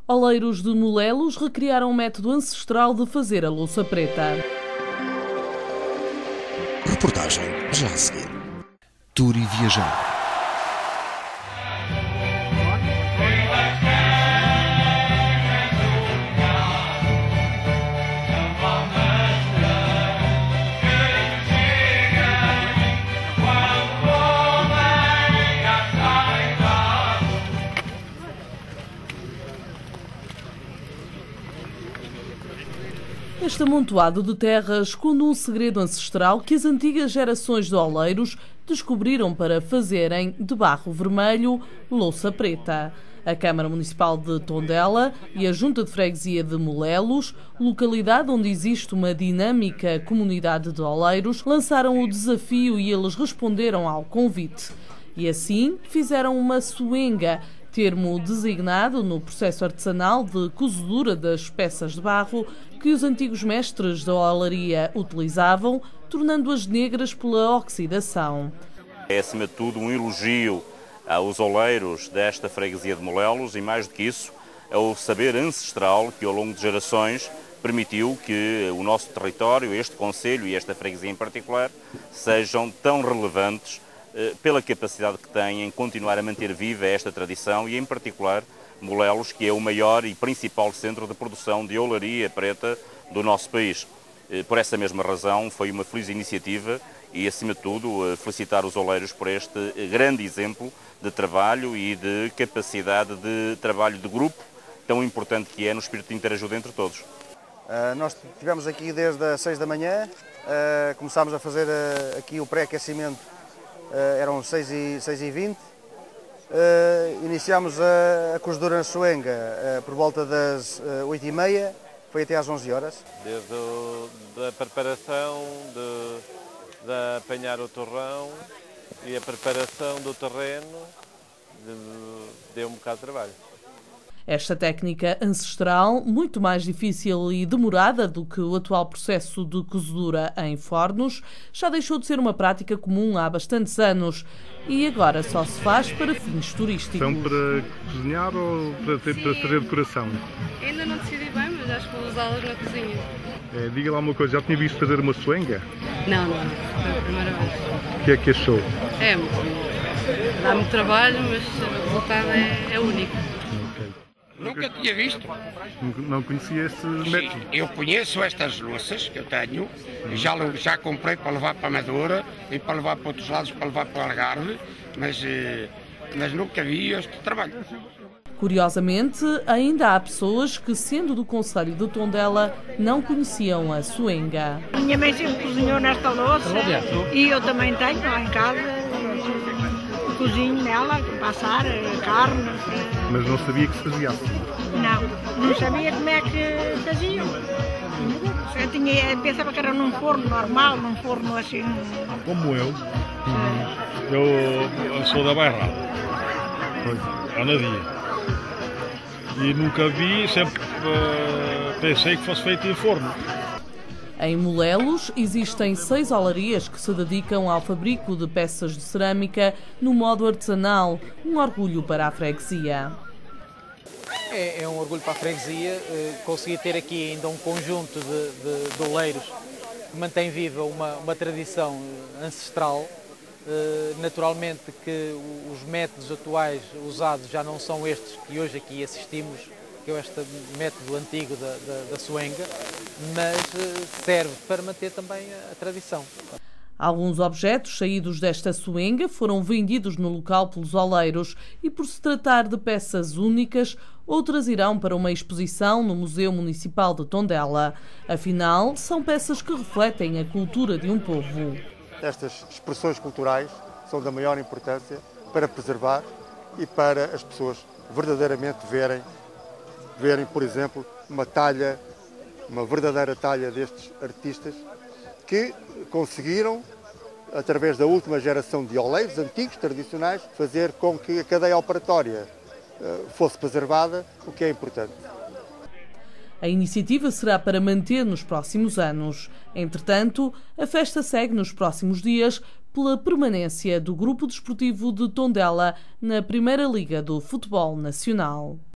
Oleiros de Molelos recriaram um método ancestral de fazer a louça preta. Reportagem já a seguir. Tour e viajar. Este amontoado de terra esconde um segredo ancestral que as antigas gerações de oleiros descobriram para fazerem de barro vermelho louça preta. A Câmara Municipal de Tondela e a Junta de Freguesia de Molelos, localidade onde existe uma dinâmica comunidade de oleiros, lançaram o desafio e eles responderam ao convite. E assim fizeram uma suenga, termo designado no processo artesanal de cozedura das peças de barro que os antigos mestres da olaria utilizavam, tornando-as negras pela oxidação. É, acima de tudo, um elogio aos oleiros desta freguesia de Molelos e, mais do que isso, ao saber ancestral que, ao longo de gerações, permitiu que o nosso território, este concelho e esta freguesia em particular, sejam tão relevantes pela capacidade que têm em continuar a manter viva esta tradição e, em particular, Molelos, que é o maior e principal centro de produção de olaria preta do nosso país. Por essa mesma razão, foi uma feliz iniciativa e, acima de tudo, felicitar os oleiros por este grande exemplo de trabalho e de capacidade de trabalho de grupo, tão importante que é no espírito de interajuda entre todos. Nós estivemos aqui desde as 6 da manhã, começámos a fazer aqui o pré-aquecimento, eram 6h20. Iniciámos a cozedura na suenga por volta das 8h30, foi até às 11 horas. Desde a preparação, de apanhar o torrão e a preparação do terreno, deu um bocado de trabalho. Esta técnica ancestral, muito mais difícil e demorada do que o atual processo de cozedura em fornos, já deixou de ser uma prática comum há bastantes anos e agora só se faz para fins turísticos. São para cozinhar ou para fazer decoração? Ainda não decidi bem, mas acho que vou usá-las na cozinha. Diga lá uma coisa, já tinha visto fazer uma suenga? Não, foi a primeira vez. O que é que achou? É muito bom. Dá muito trabalho, mas o resultado é único. Nunca tinha visto. Não conhecia esse método? Eu conheço estas louças que eu tenho, já comprei para levar para a Amadora e para levar para outros lados, para levar para o Algarve, mas nunca vi este trabalho. Curiosamente, ainda há pessoas que, sendo do concelho de Tondela, não conheciam a suenga. A minha mãe sempre cozinhou nesta louça e eu também tenho lá em casa. Cozinho nela, passar carne. Mas não sabia que se fazia assim? Não sabia como é que faziam. Eu pensava que era num forno normal, num forno assim. Como eu sou da Bairrada, Anadia, e nunca vi, sempre pensei que fosse feito em forno. Em Molelos existem 6 olarias que se dedicam ao fabrico de peças de cerâmica no modo artesanal, um orgulho para a freguesia. É um orgulho para a freguesia conseguir ter aqui ainda um conjunto de oleiros que mantém viva uma tradição ancestral. Naturalmente que os métodos atuais usados já não são estes que hoje aqui assistimos, que é este método antigo da suenga, mas serve para manter também a tradição. Alguns objetos saídos desta suenga foram vendidos no local pelos oleiros e, por se tratar de peças únicas, outras irão para uma exposição no Museu Municipal de Tondela. Afinal, são peças que refletem a cultura de um povo. Estas expressões culturais são da maior importância para preservar e para as pessoas verdadeiramente verem, por exemplo, uma verdadeira talha destes artistas que conseguiram, através da última geração de oleiros antigos, tradicionais, fazer com que a cadeia operatória fosse preservada, o que é importante. A iniciativa será para manter nos próximos anos. Entretanto, a festa segue nos próximos dias pela permanência do Grupo Desportivo de Tondela na Primeira Liga do Futebol Nacional.